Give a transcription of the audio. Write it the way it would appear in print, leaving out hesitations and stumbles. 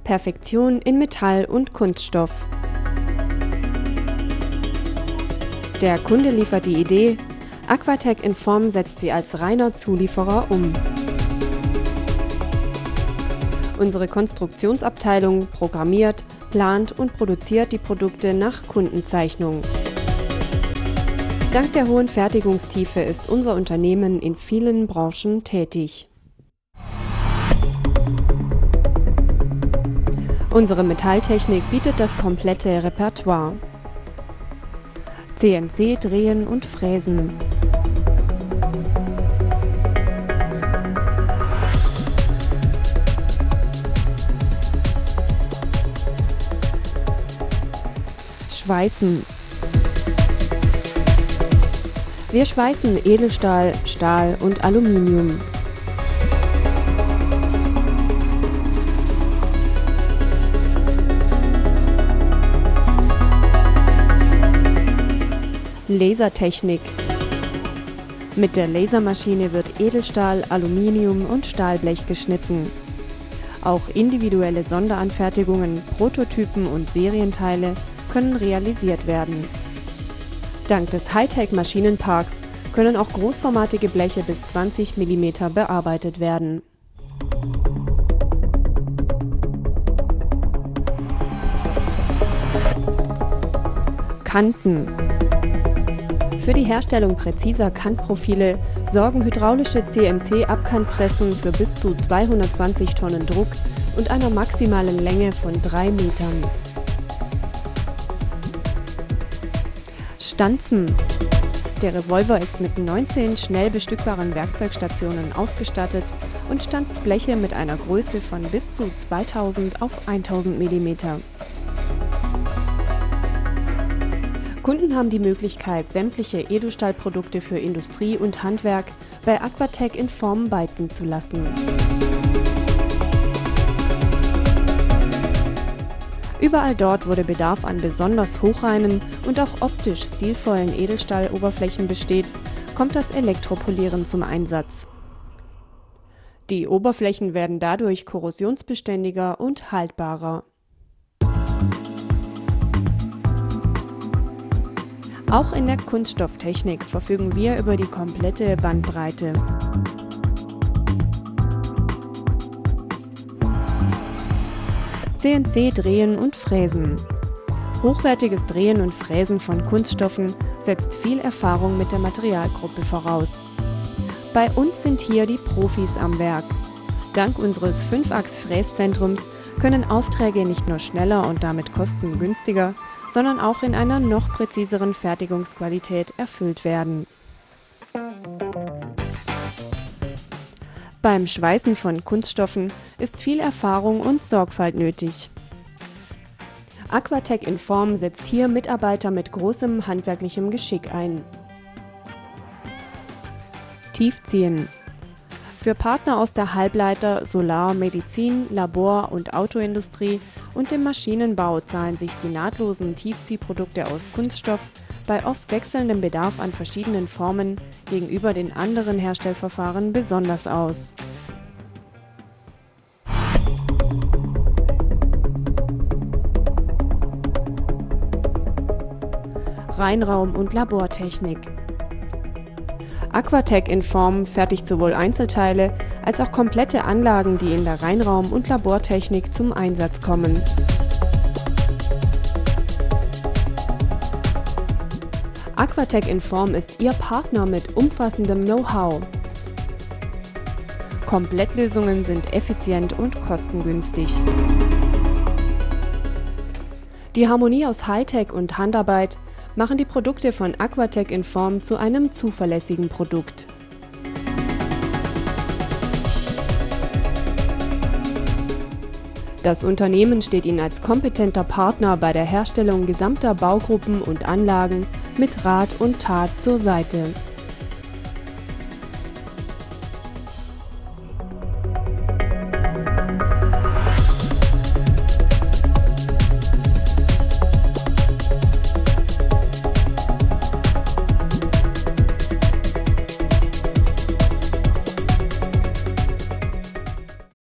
Perfektion in Metall und Kunststoff. Der Kunde liefert die Idee, Aquatec Inform setzt sie als reiner Zulieferer um. Unsere Konstruktionsabteilung programmiert, plant und produziert die Produkte nach Kundenzeichnung. Dank der hohen Fertigungstiefe ist unser Unternehmen in vielen Branchen tätig. Unsere Metalltechnik bietet das komplette Repertoire. CNC drehen und fräsen. Schweißen. Wir schweißen Edelstahl, Stahl und Aluminium. Lasertechnik. Mit der Lasermaschine wird Edelstahl, Aluminium und Stahlblech geschnitten. Auch individuelle Sonderanfertigungen, Prototypen und Serienteile können realisiert werden. Dank des Hightech-Maschinenparks können auch großformatige Bleche bis 20 mm bearbeitet werden. Kanten. Für die Herstellung präziser Kantprofile sorgen hydraulische CNC-Abkantpressen für bis zu 220 Tonnen Druck und einer maximalen Länge von 3 Metern. Stanzen. Der Revolver ist mit 19 schnell bestückbaren Werkzeugstationen ausgestattet und stanzt Bleche mit einer Größe von bis zu 2000 auf 1000 mm. Kunden haben die Möglichkeit, sämtliche Edelstahlprodukte für Industrie und Handwerk bei Aquatec Inform beizen zu lassen. Überall dort, wo der Bedarf an besonders hochreinen und auch optisch stilvollen Edelstahloberflächen besteht, kommt das Elektropolieren zum Einsatz. Die Oberflächen werden dadurch korrosionsbeständiger und haltbarer. Auch in der Kunststofftechnik verfügen wir über die komplette Bandbreite. CNC drehen und fräsen. Hochwertiges Drehen und Fräsen von Kunststoffen setzt viel Erfahrung mit der Materialgruppe voraus. Bei uns sind hier die Profis am Werk. Dank unseres 5-Achs-Fräszentrums können Aufträge nicht nur schneller und damit kostengünstiger, sondern auch in einer noch präziseren Fertigungsqualität erfüllt werden. Beim Schweißen von Kunststoffen ist viel Erfahrung und Sorgfalt nötig. Aquatec Inform setzt hier Mitarbeiter mit großem handwerklichem Geschick ein. Tiefziehen. Für Partner aus der Halbleiter-, Solar-, Medizin-, Labor- und Autoindustrie und im Maschinenbau zahlen sich die nahtlosen Tiefziehprodukte aus Kunststoff bei oft wechselndem Bedarf an verschiedenen Formen gegenüber den anderen Herstellverfahren besonders aus. Reinraum- und Labortechnik. Aquatec Inform fertigt sowohl Einzelteile als auch komplette Anlagen, die in der Reinraum- und Labortechnik zum Einsatz kommen. Aquatec Inform ist Ihr Partner mit umfassendem Know-how. Komplettlösungen sind effizient und kostengünstig. Die Harmonie aus Hightech und Handarbeit machen die Produkte von Aquatec Inform zu einem zuverlässigen Produkt. Das Unternehmen steht Ihnen als kompetenter Partner bei der Herstellung gesamter Baugruppen und Anlagen mit Rat und Tat zur Seite.